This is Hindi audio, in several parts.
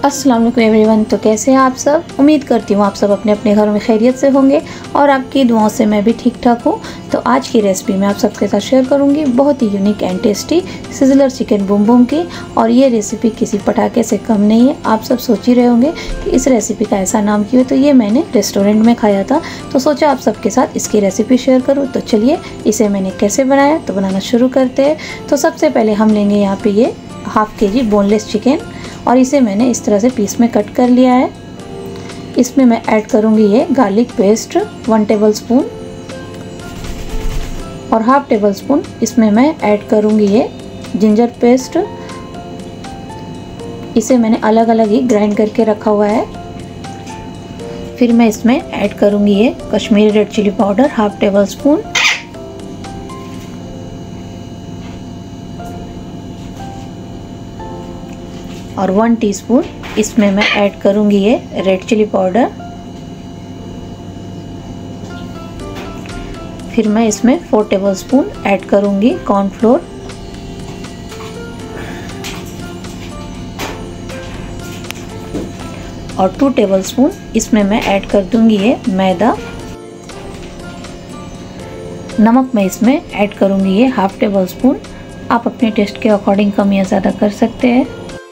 अस्सलाम वालेकुम एवरीवन। तो कैसे हैं आप सब? उम्मीद करती हूँ आप सब अपने अपने घरों में खैरियत से होंगे और आपकी दुआओं से मैं भी ठीक ठाक हूँ। तो आज की रेसिपी मैं आप सबके साथ शेयर करूँगी, बहुत ही unique and tasty sizzler chicken boom boom की। और ये रेसिपी किसी पटाखे से कम नहीं है। आप सब सोच ही रहे होंगे कि इस रेसिपी का ऐसा नाम क्यों है। तो ये मैंने रेस्टोरेंट में खाया था, तो सोचा आप सबके साथ इसकी रेसिपी शेयर करूँ। तो चलिए इसे मैंने कैसे बनाया तो बनाना शुरू करते हैं। तो सबसे पहले हम लेंगे यहाँ पे ये हाफ kg बोनलेस चिकन और इसे मैंने इस तरह से पीस में कट कर लिया है। इसमें मैं ऐड करूँगी ये गार्लिक पेस्ट 1 टेबलस्पून और हाफ टेबल स्पून इसमें मैं ऐड करूँगी ये जिंजर पेस्ट। इसे मैंने अलग अलग ही ग्राइंड करके रखा हुआ है। फिर मैं इसमें ऐड करूँगी ये Kashmiri red chilli powder half tablespoon और 1 टीस्पून इसमें मैं ऐड करूँगी ये रेड चिली पाउडर। फिर मैं इसमें 4 टेबलस्पून ऐड करूँगी कॉर्नफ्लोर और 2 टेबलस्पून इसमें मैं ऐड कर दूँगी ये मैदा। नमक मैं इसमें ऐड करूँगी ये हाफ टेबल स्पून। आप अपने टेस्ट के अकॉर्डिंग कम या ज़्यादा कर सकते हैं।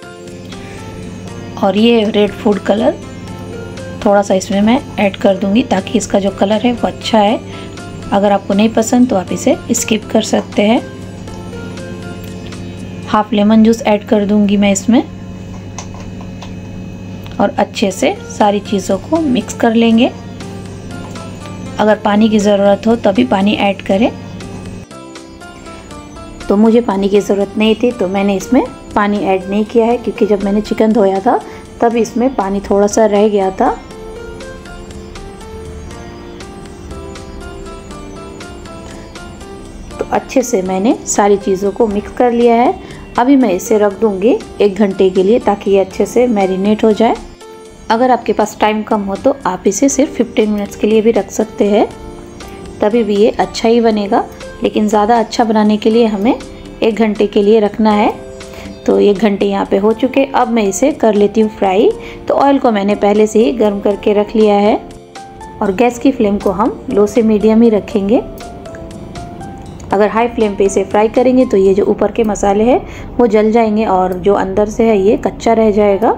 और ये रेड फूड कलर थोड़ा सा इसमें मैं ऐड कर दूंगी ताकि इसका जो कलर है वो अच्छा है। अगर आपको नहीं पसंद तो आप इसे स्किप कर सकते हैं। हाफ लेमन जूस ऐड कर दूंगी मैं इसमें और अच्छे से सारी चीज़ों को मिक्स कर लेंगे। अगर पानी की ज़रूरत हो तभी पानी ऐड करें। तो मुझे पानी की ज़रूरत नहीं थी तो मैंने इसमें पानी ऐड नहीं किया है, क्योंकि जब मैंने चिकन धोया था तब इसमें पानी थोड़ा सा रह गया था। तो अच्छे से मैंने सारी चीज़ों को मिक्स कर लिया है। अभी मैं इसे रख दूंगी 1 घंटे के लिए ताकि ये अच्छे से मैरिनेट हो जाए। अगर आपके पास टाइम कम हो तो आप इसे सिर्फ 15 मिनट्स के लिए भी रख सकते हैं, तभी भी ये अच्छा ही बनेगा। लेकिन ज़्यादा अच्छा बनाने के लिए हमें 1 घंटे के लिए रखना है। तो 1 घंटे यहाँ पे हो चुके। अब मैं इसे कर लेती हूँ फ्राई। तो ऑयल को मैंने पहले से ही गर्म करके रख लिया है और गैस की फ्लेम को हम लो से मीडियम ही रखेंगे। अगर हाई फ्लेम पे इसे फ्राई करेंगे तो ये जो ऊपर के मसाले हैं वो जल जाएंगे और जो अंदर से है ये कच्चा रह जाएगा।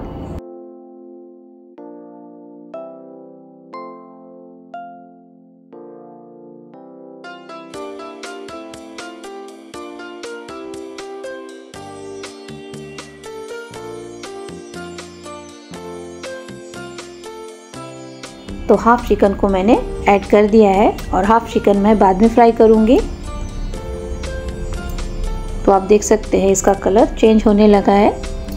तो हाफ चिकन को मैंने ऐड कर दिया है और हाफ चिकन मैं बाद में फ्राई करूँगी। तो आप देख सकते हैं इसका कलर चेंज होने लगा है।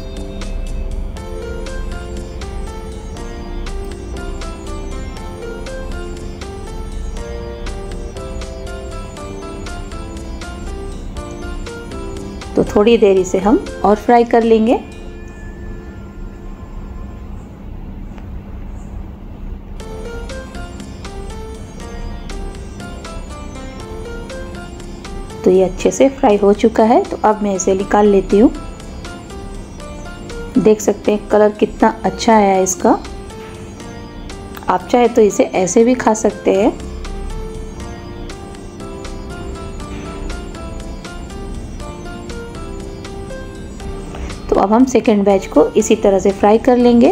तो थोड़ी देर इसे हम और फ्राई कर लेंगे। तो ये अच्छे से फ्राई हो चुका है। तो अब मैं इसे निकाल लेती हूँ। देख सकते हैं कलर कितना अच्छा आया है इसका। आप चाहे तो इसे ऐसे भी खा सकते हैं। तो अब हम सेकेंड बैच को इसी तरह से फ्राई कर लेंगे।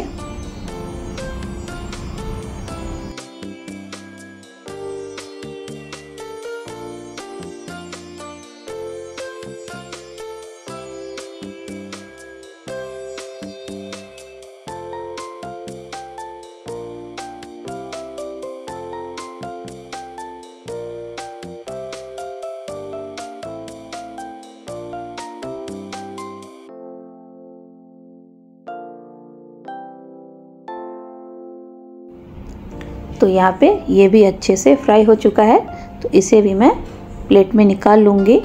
तो यहाँ पे ये भी अच्छे से फ्राई हो चुका है। तो इसे भी मैं प्लेट में निकाल लूँगी।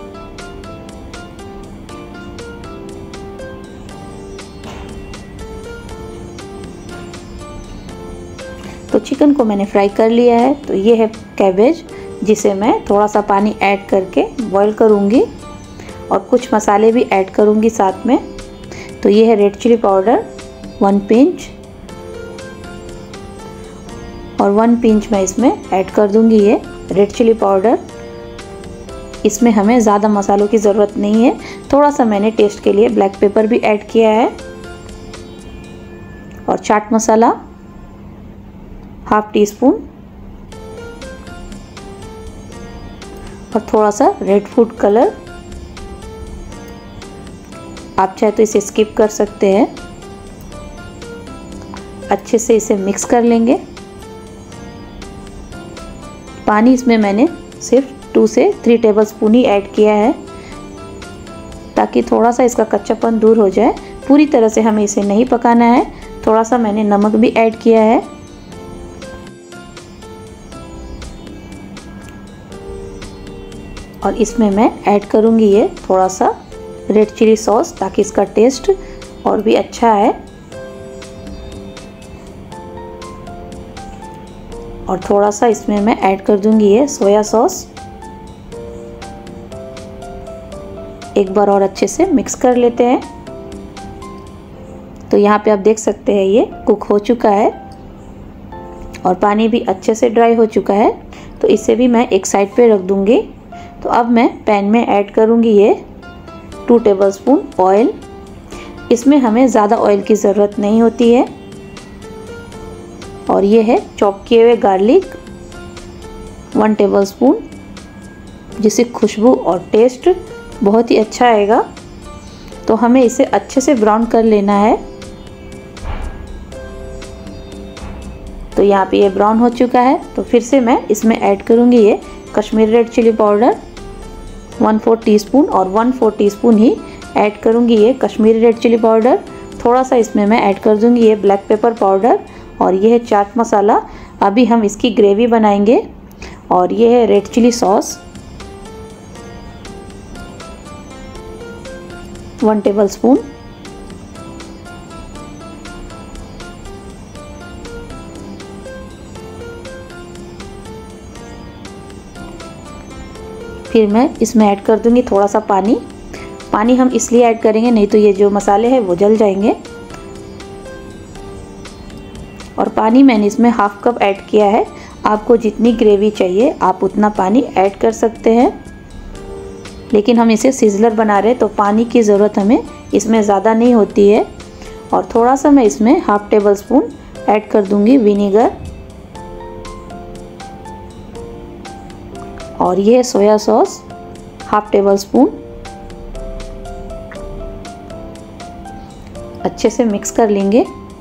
तो चिकन को मैंने फ्राई कर लिया है। तो ये है कैबेज, जिसे मैं थोड़ा सा पानी ऐड करके बॉईल करूँगी और कुछ मसाले भी ऐड करूँगी साथ में। तो ये है रेड चिली पाउडर, 1 पिंच, और 1 पिंच मैं इसमें ऐड कर दूंगी ये रेड चिली पाउडर। इसमें हमें ज़्यादा मसालों की ज़रूरत नहीं है, थोड़ा सा मैंने टेस्ट के लिए ब्लैक पेपर भी ऐड किया है। और चाट मसाला ½ टीस्पून, और थोड़ा सा रेड फूड कलर। आप चाहे तो इसे स्किप कर सकते हैं। अच्छे से इसे मिक्स कर लेंगे। पानी इसमें मैंने सिर्फ 2 से 3 टेबलस्पून ही ऐड किया है, ताकि थोड़ा सा इसका कच्चापन दूर हो जाए। पूरी तरह से हमें इसे नहीं पकाना है। थोड़ा सा मैंने नमक भी ऐड किया है। और इसमें मैं ऐड करूँगी ये थोड़ा सा रेड चिली सॉस, ताकि इसका टेस्ट और भी अच्छा है। और थोड़ा सा इसमें मैं ऐड कर दूंगी ये सोया सॉस। एक बार और अच्छे से मिक्स कर लेते हैं। तो यहाँ पे आप देख सकते हैं ये कुक हो चुका है और पानी भी अच्छे से ड्राई हो चुका है। तो इसे भी मैं एक साइड पे रख दूंगी। तो अब मैं पैन में ऐड करूंगी ये 2 टेबलस्पून ऑयल। इसमें हमें ज़्यादा ऑयल की ज़रूरत नहीं होती है। और ये है चॉप किए हुए गार्लिक 1 टेबलस्पून, जिससे खुशबू और टेस्ट बहुत ही अच्छा आएगा। तो हमें इसे अच्छे से ब्राउन कर लेना है। तो यहाँ पे ये ब्राउन हो चुका है। तो फिर से मैं इसमें ऐड करूँगी ये Kashmiri red chilli powder 1/4 teaspoon, और 1/4 टीस्पून ही ऐड करूँगी ये कश्मीरी रेड चिली पाउडर। थोड़ा सा इसमें मैं ऐड कर दूँगी ये ब्लैक पेपर पाउडर, और ये है चाट मसाला। अभी हम इसकी ग्रेवी बनाएंगे। और ये है रेड चिली सॉस 1 टेबलस्पून, फिर मैं इसमें ऐड कर दूंगी थोड़ा सा पानी। पानी हम इसलिए ऐड करेंगे, नहीं तो ये जो मसाले हैं वो जल जाएंगे। और पानी मैंने इसमें ½ कप ऐड किया है। आपको जितनी ग्रेवी चाहिए आप उतना पानी ऐड कर सकते हैं। लेकिन हम इसे सिज़लर बना रहे हैं, तो पानी की ज़रूरत हमें इसमें ज़्यादा नहीं होती है। और थोड़ा सा मैं इसमें ½ टेबलस्पून ऐड कर दूंगी विनीगर। और ये सोया सॉस ½ टेबलस्पून। अच्छे से मिक्स कर लेंगे।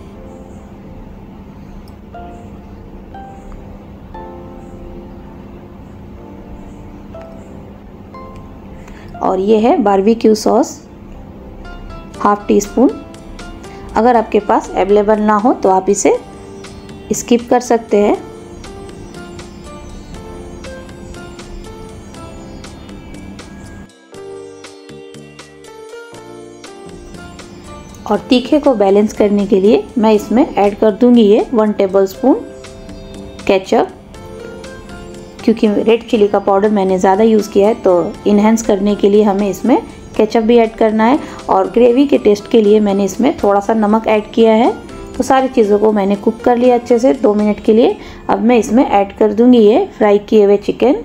और ये है बारबेक्यू सॉस ½ टीस्पून। अगर आपके पास अवेलेबल ना हो तो आप इसे स्किप कर सकते हैं। और तीखे को बैलेंस करने के लिए मैं इसमें ऐड कर दूंगी ये 1 टेबलस्पून केचप, क्योंकि रेड चिली का पाउडर मैंने ज़्यादा यूज़ किया है, तो इन्हेंस करने के लिए हमें इसमें केचप भी ऐड करना है। और ग्रेवी के टेस्ट के लिए मैंने इसमें थोड़ा सा नमक ऐड किया है। तो सारी चीज़ों को मैंने कुक कर लिया अच्छे से 2 मिनट के लिए। अब मैं इसमें ऐड कर दूंगी ये फ्राई किए हुए चिकन।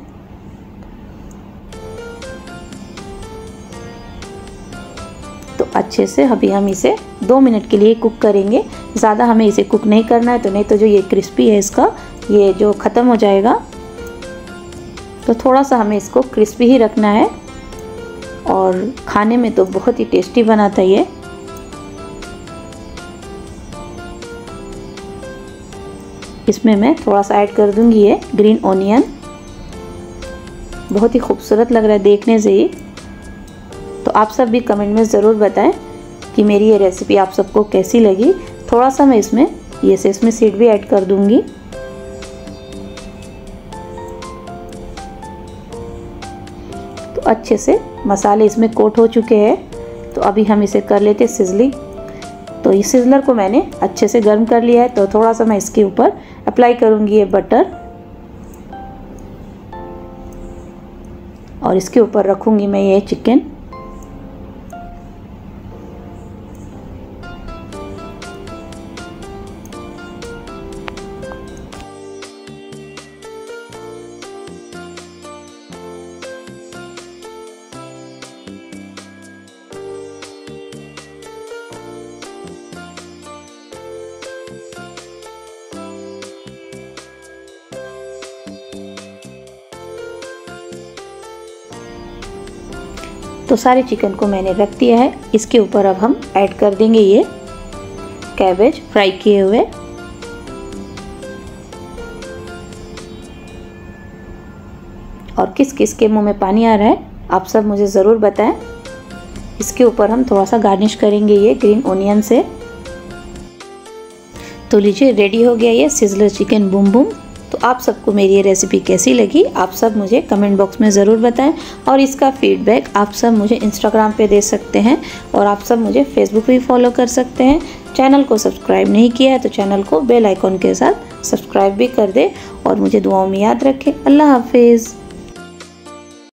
तो अच्छे से अभी हम इसे 2 मिनट के लिए कुक करेंगे। ज़्यादा हमें इसे कुक नहीं करना है, तो नहीं तो जो ये क्रिस्पी है इसका ये जो ख़त्म हो जाएगा। तो थोड़ा सा हमें इसको क्रिस्पी ही रखना है। और खाने में तो बहुत ही टेस्टी बनाता है ये। इसमें मैं थोड़ा सा ऐड कर दूंगी ये ग्रीन ऑनियन। बहुत ही खूबसूरत लग रहा है देखने से ही। तो आप सब भी कमेंट में ज़रूर बताएं कि मेरी ये रेसिपी आप सबको कैसी लगी। थोड़ा सा मैं इसमें ये सेसमी सीड भी ऐड कर दूंगी। तो अच्छे से मसाले इसमें कोट हो चुके हैं। तो अभी हम इसे कर लेते सिजलिंग। तो इस सिजलर को मैंने अच्छे से गर्म कर लिया है। तो थोड़ा सा मैं इसके ऊपर अप्लाई करूंगी ये बटर, और इसके ऊपर रखूंगी मैं ये चिकन। तो सारे चिकन को मैंने रख दिया है। इसके ऊपर अब हम ऐड कर देंगे ये कैबेज फ्राई किए हुए। और किस किस के मुंह में पानी आ रहा है आप सब मुझे ज़रूर बताएं। इसके ऊपर हम थोड़ा सा गार्निश करेंगे ये ग्रीन ओनियन से। तो लीजिए रेडी हो गया ये सिजलर चिकन बूम बूम। तो आप सबको मेरी ये रेसिपी कैसी लगी आप सब मुझे कमेंट बॉक्स में ज़रूर बताएं। और इसका फीडबैक आप सब मुझे इंस्टाग्राम पे दे सकते हैं और आप सब मुझे फेसबुक पे भी फॉलो कर सकते हैं। चैनल को सब्सक्राइब नहीं किया है तो चैनल को बेल आइकॉन के साथ सब्सक्राइब भी कर दे और मुझे दुआओं में याद रखें। अल्लाह हाफिज़।